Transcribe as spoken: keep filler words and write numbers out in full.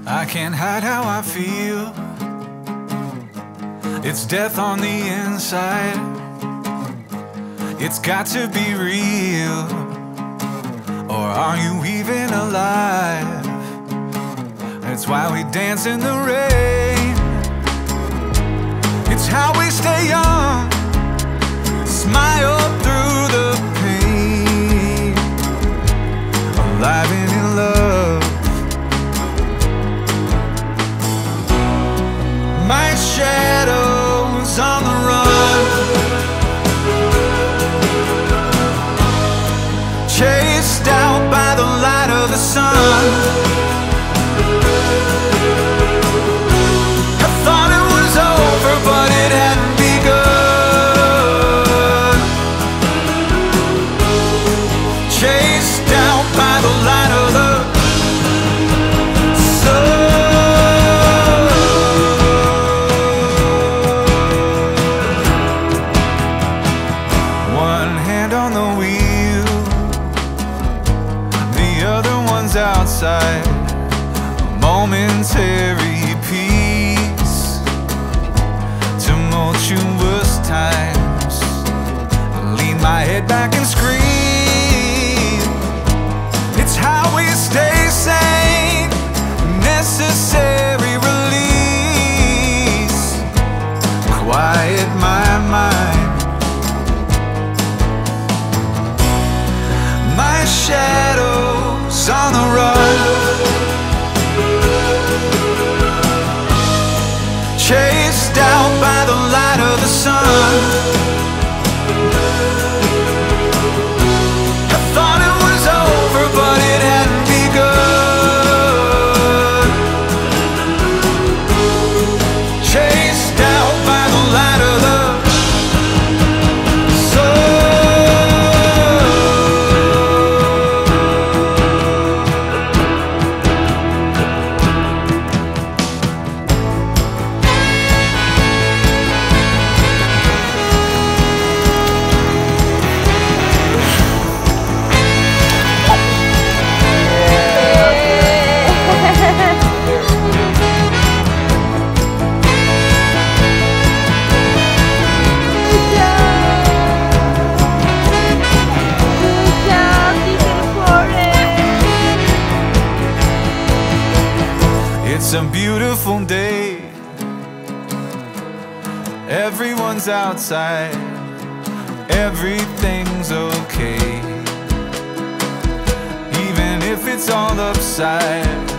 I can't hide how I feel. It's death on the inside. It's got to be real. Or are you even alive? That's why we dance in the rain. It's how we stay young, smile through the pain, alive and in love. My shadow's on the run, chased out by the light of the sun. I thought it was over, but it hadn't begun. Chased out by the light of the sun. One hand on the wheel, the other one's outside. Momentary peace, tumultuous times. Lean my head back and scream. It's how we stay sane, necessary release. Quiet my mind. My shadow's on the run, chased out by the light of the sun. I thought it was over, but it hadn't begun. Chased out by the light of the It's a beautiful day. Everyone's outside. Everything's okay. Even if it's all upside